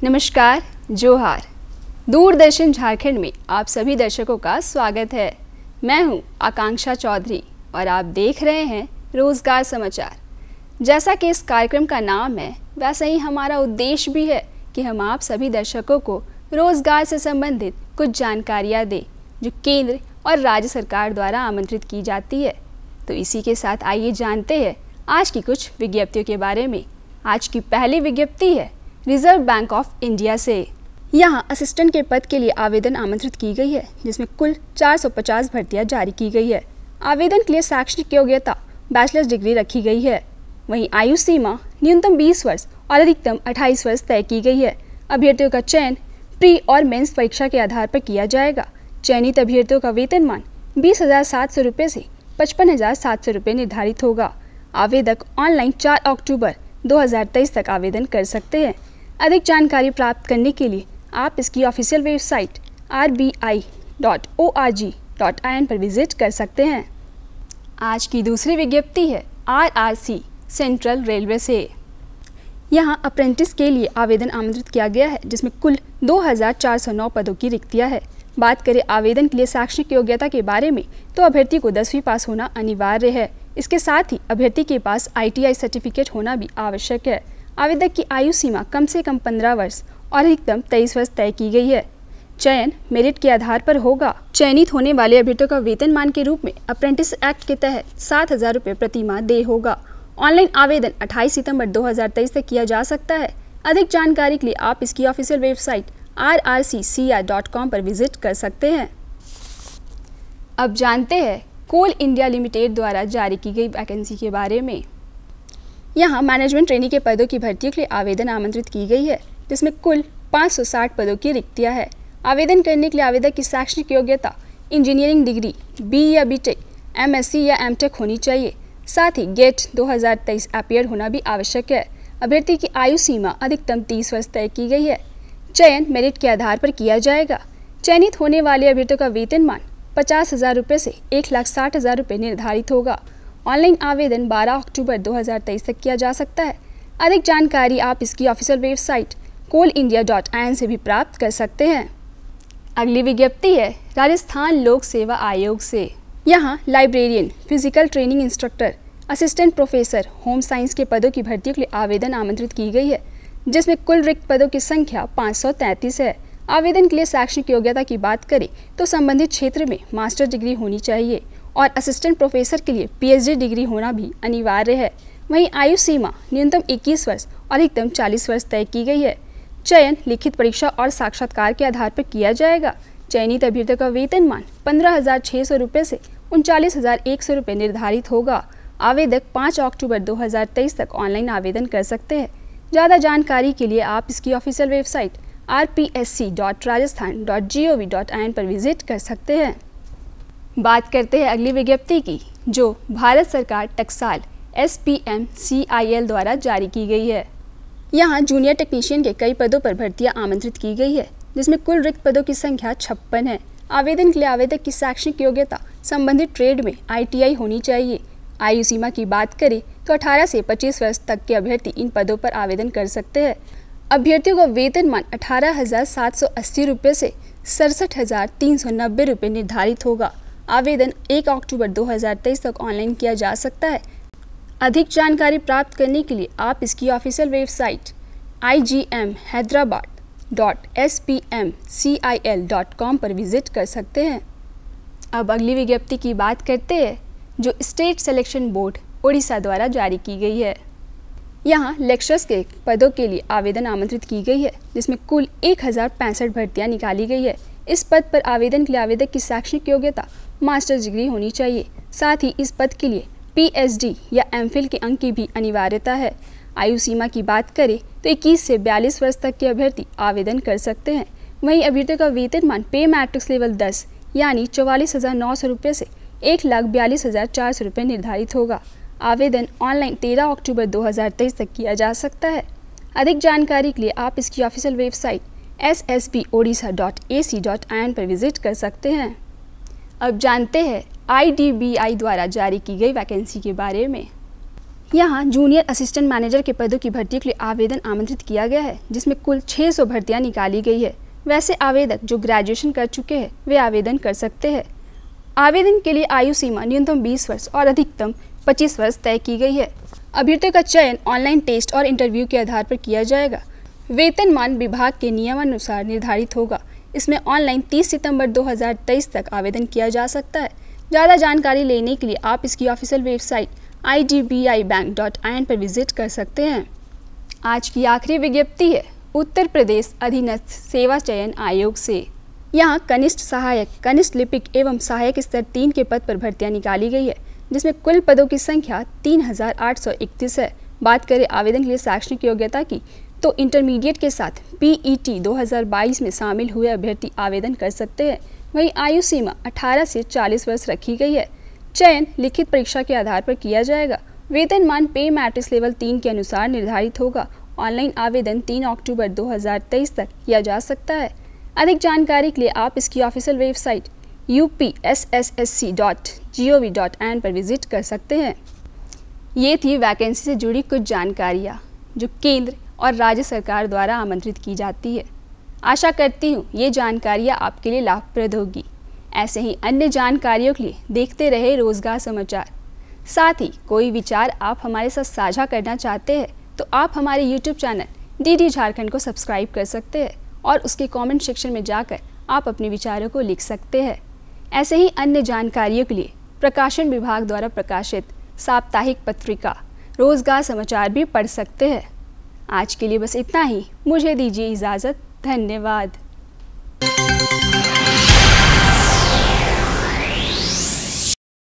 नमस्कार, जोहार। दूरदर्शन झारखंड में आप सभी दर्शकों का स्वागत है। मैं हूं आकांक्षा चौधरी और आप देख रहे हैं रोजगार समाचार। जैसा कि इस कार्यक्रम का नाम है, वैसा ही हमारा उद्देश्य भी है कि हम आप सभी दर्शकों को रोजगार से संबंधित कुछ जानकारियां दें जो केंद्र और राज्य सरकार द्वारा आमंत्रित की जाती है। तो इसी के साथ आइए जानते हैं आज की कुछ विज्ञप्तियों के बारे में। आज की पहली विज्ञप्ति है रिजर्व बैंक ऑफ इंडिया से। यहाँ असिस्टेंट के पद के लिए आवेदन आमंत्रित की गई है, जिसमें कुल 450 भर्तियां जारी की गई है। आवेदन के लिए शैक्षणिक योग्यता बैचलर्स डिग्री रखी गई है। वहीं आयु सीमा न्यूनतम 20 वर्ष और अधिकतम 28 वर्ष तय की गई है। अभ्यर्थियों का चयन प्री और मेंस परीक्षा के आधार पर किया जाएगा। चयनित अभ्यर्थियों का वेतनमान 20,700 रुपये से 55,700 रुपये निर्धारित होगा। आवेदक ऑनलाइन 4 अक्टूबर 2023 तक आवेदन कर सकते हैं। अधिक जानकारी प्राप्त करने के लिए आप इसकी ऑफिशियल वेबसाइट rbi.org.in पर विजिट कर सकते हैं। आज की दूसरी विज्ञप्ति है RRC सेंट्रल रेलवे से। यहाँ अप्रेंटिस के लिए आवेदन आमंत्रित किया गया है, जिसमें कुल 2,409 पदों की रिक्तियाँ है। बात करें आवेदन के लिए शैक्षणिक योग्यता के बारे में, तो अभ्यर्थी को 10वीं पास होना अनिवार्य है। इसके साथ ही अभ्यर्थी के पास ITI सर्टिफिकेट होना भी आवश्यक है। आवेदक की आयु सीमा कम से कम 15 वर्ष और अधिकतम 23 वर्ष तय की गई है। चयन मेरिट के आधार पर होगा। चयनित होने वाले अभ्यर्थियों का वेतनमान के रूप में अप्रेंटिस एक्ट के तहत 7,000 रुपये प्रति माह देय होगा। ऑनलाइन आवेदन 28 सितंबर 2023 तक किया जा सकता है। अधिक जानकारी के लिए आप इसकी ऑफिशियल वेबसाइट rrccr.com पर विजिट कर सकते हैं। अब जानते हैं कोल इंडिया लिमिटेड द्वारा जारी की गई वैकेंसी के बारे में। यहाँ मैनेजमेंट ट्रेनी के पदों की भर्ती के लिए आवेदन आमंत्रित की गई है, जिसमें कुल 560 पदों की रिक्तियाँ है। आवेदन करने के लिए आवेदक की शैक्षणिक योग्यता इंजीनियरिंग डिग्री BE या BTech, MSc या MTech होनी चाहिए। साथ ही गेट 2023 अपीयर होना भी आवश्यक है। अभ्यर्थी की आयु सीमा अधिकतम 30 वर्ष तय की गई है। चयन मेरिट के आधार पर किया जाएगा। चयनित होने वाले अभ्यर्थियों का वेतनमान 50,000 रुपये से 1,60,000 रुपये निर्धारित होगा। ऑनलाइन आवेदन 12 अक्टूबर 2023 तक किया जा सकता है। अधिक जानकारी आप इसकी ऑफिशियल वेबसाइट coalindia.in से भी प्राप्त कर सकते हैं। अगली विज्ञप्ति है राजस्थान लोक सेवा आयोग से। यहाँ librarian, physical training instructor, assistant professor home science के पदों की भर्ती के लिए आवेदन आमंत्रित की गई है, जिसमें कुल रिक्त पदों की संख्या 533 है। आवेदन के लिए शैक्षणिक योग्यता की बात करें तो संबंधित क्षेत्र में मास्टर डिग्री होनी चाहिए और असिस्टेंट प्रोफेसर के लिए PhD डिग्री होना भी अनिवार्य है। वहीं आयु सीमा न्यूनतम 21 वर्ष और अधिकतम 40 वर्ष तय की गई है। चयन लिखित परीक्षा और साक्षात्कार के आधार पर किया जाएगा। चयनित अभ्यर्थियों का वेतनमान 15,600 रुपये से 39,100 रुपये निर्धारित होगा। आवेदक 5 अक्टूबर 2023 तक ऑनलाइन आवेदन कर सकते हैं। ज़्यादा जानकारी के लिए आप इसकी ऑफिशियल वेबसाइट rpsc.rajasthan.gov.in पर विजिट कर सकते हैं। बात करते हैं अगली विज्ञप्ति की, जो भारत सरकार टकसाल SPMCIL द्वारा जारी की गई है। यहाँ जूनियर टेक्नीशियन के कई पदों पर भर्तियां आमंत्रित की गई है, जिसमें कुल रिक्त पदों की संख्या 56 है। आवेदन के लिए आवेदक की शैक्षणिक योग्यता संबंधित ट्रेड में ITI होनी चाहिए। आयु सीमा की बात करें तो 18 से 25 वर्ष तक के अभ्यर्थी इन पदों पर आवेदन कर सकते हैं। अभ्यर्थियों का वेतनमान 18,780 रुपये से 67,390 रुपये निर्धारित होगा। आवेदन 1 अक्टूबर 2023 तक ऑनलाइन किया जा सकता है। अधिक जानकारी प्राप्त करने के लिए आप इसकी ऑफिशियल वेबसाइट igmhyderabad.spmcil.com पर विजिट कर सकते हैं। अब अगली विज्ञप्ति की बात करते हैं, जो स्टेट सिलेक्शन बोर्ड उड़ीसा द्वारा जारी की गई है। यहाँ लेक्चरर्स के पदों के लिए आवेदन आमंत्रित की गई है, जिसमें कुल 1,065 भर्तियाँ निकाली गई है। इस पद पर आवेदन के लिए आवेदक की शैक्षणिक योग्यता मास्टर्स डिग्री होनी चाहिए। साथ ही इस पद के लिए PhD या MPhil के अंक की भी अनिवार्यता है। आयु सीमा की बात करें तो 21 से 42 वर्ष तक के अभ्यर्थी आवेदन कर सकते हैं। वहीं अभ्यर्थियों का वेतनमान पे मैट्रिक्स लेवल 10 यानी 44,900 रुपये से 1,42,400 रुपये निर्धारित होगा। आवेदन ऑनलाइन 13 अक्टूबर 2023 तक किया जा सकता है। अधिक जानकारी के लिए आप इसकी ऑफिशियल वेबसाइट ssbodisha.ac.in पर विजिट कर सकते हैं। अब जानते हैं IDBI द्वारा जारी की गई वैकेंसी के बारे में। यहाँ जूनियर असिस्टेंट मैनेजर के पदों की भर्ती के लिए आवेदन आमंत्रित किया गया है, जिसमें कुल 600 भर्तियाँ निकाली गई है। वैसे आवेदक जो ग्रेजुएशन कर चुके हैं वे आवेदन कर सकते हैं। आवेदन के लिए आयु सीमा न्यूनतम 20 वर्ष और अधिकतम 25 वर्ष तय की गई है। अभ्यर्थियों का चयन ऑनलाइन टेस्ट और इंटरव्यू के आधार पर किया जाएगा। वेतनमान विभाग के नियमानुसार निर्धारित होगा। इसमें ऑनलाइन 30 सितंबर 2023 तक आवेदन किया जा सकता है। ज़्यादा जानकारी लेने के लिए आप इसकी ऑफिशियल वेबसाइट idbibank.in पर विजिट कर सकते हैं। आज की आखिरी विज्ञप्ति है उत्तर प्रदेश अधीनस्थ सेवा चयन आयोग से। यहाँ कनिष्ठ सहायक, कनिष्ठ लिपिक एवं सहायक स्तर 3 के पद पर भर्तियाँ निकाली गई है, जिसमें कुल पदों की संख्या 3831 है। बात करें आवेदन के लिए शैक्षणिक योग्यता की, तो इंटरमीडिएट के साथ PET 2022 में शामिल हुए अभ्यर्थी आवेदन कर सकते हैं। वहीं आयु सीमा 18 से 40 वर्ष रखी गई है। चयन लिखित परीक्षा के आधार पर किया जाएगा। वेतनमान पे मैट्रिक्स लेवल 3 के अनुसार निर्धारित होगा। ऑनलाइन आवेदन 3 अक्टूबर 2023 तक किया जा सकता है। अधिक जानकारी के लिए आप इसकी ऑफिशियल वेबसाइट upsssc.gov.in पर विजिट कर सकते हैं। ये थी वैकेंसी से जुड़ी कुछ जानकारियाँ जो केंद्र और राज्य सरकार द्वारा आमंत्रित की जाती है। आशा करती हूँ ये जानकारियाँ आपके लिए लाभप्रद होगी। ऐसे ही अन्य जानकारियों के लिए देखते रहे रोजगार समाचार। साथ ही कोई विचार आप हमारे साथ साझा करना चाहते हैं तो आप हमारे YouTube चैनल DD झारखंड को सब्सक्राइब कर सकते हैं और उसके कमेंट सेक्शन में जाकर आप अपने विचारों को लिख सकते हैं। ऐसे ही अन्य जानकारियों के लिए प्रकाशन विभाग द्वारा प्रकाशित साप्ताहिक पत्रिका रोजगार समाचार भी पढ़ सकते हैं। आज के लिए बस इतना ही। मुझे दीजिए इजाज़त। धन्यवाद।